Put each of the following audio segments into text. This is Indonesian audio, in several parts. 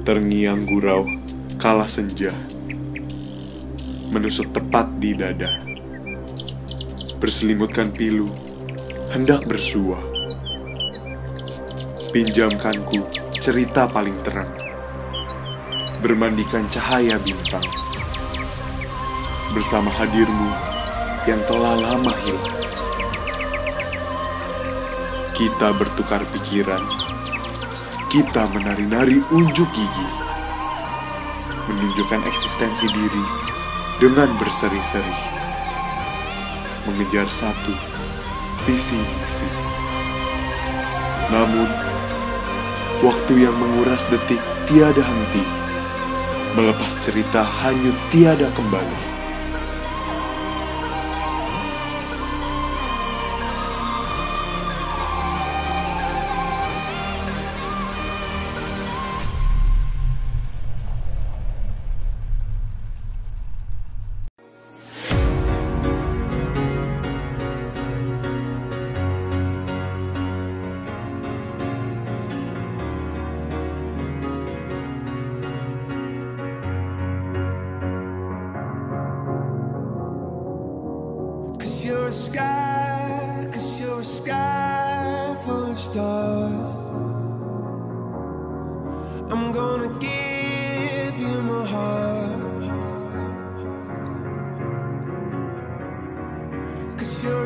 Terngiang gurau kala senja, menusuk tepat di dada. Berselimutkan pilu, hendak bersua. Pinjamkanku cerita paling terang, bermandikan cahaya bintang. Bersama hadirmu yang telah lama hilang, kita bertukar pikiran. Kita menari-nari unjuk gigi, menunjukkan eksistensi diri dengan berseri-seri, mengejar satu visi misi. Namun, waktu yang menguras detik tiada henti, melepas cerita hanyut tiada kembali. Cause you're a sky full of stars. I'm gonna give you my heart. Cause you're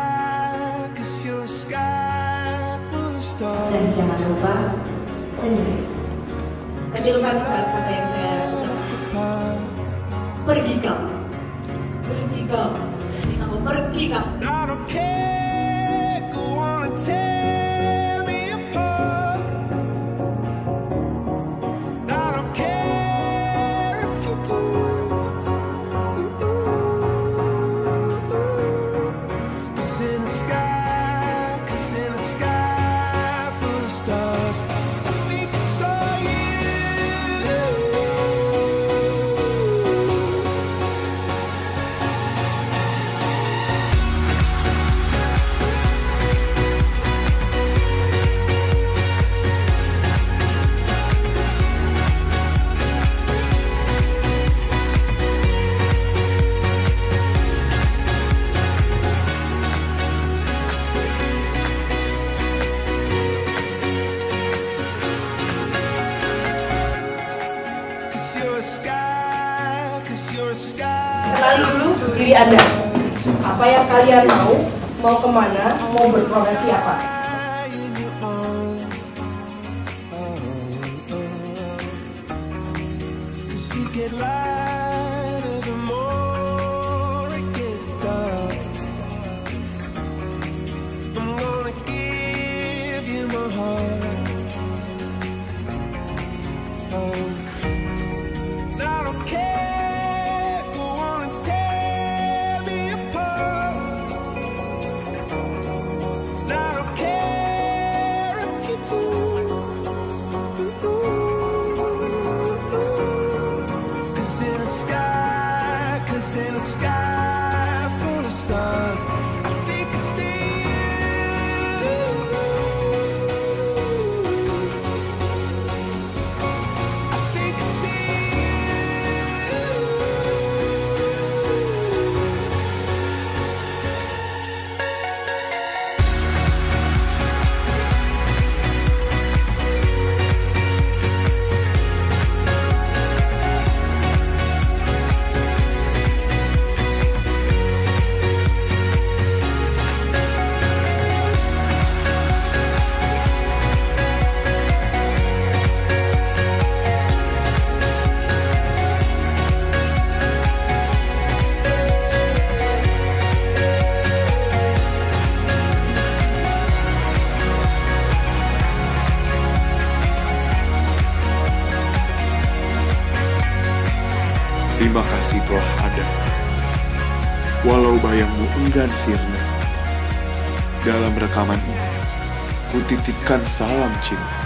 a sky full of stars. Dan jangan lupa senyum. Tadi lupa kata yang saya ucapkan. Pergi kau. Pergi kau. Pergi kau. I don't care, go on and tear me apart. I don't care if you do. Cause in the sky full of stars, I think I saw you. Kenali dulu diri Anda. Apa yang kalian mau kemana, mau berprofesi apa? Terima kasih telah ada, walau bayangmu enggan sirna. Dalam rekaman ini, kutitipkan salam cinta.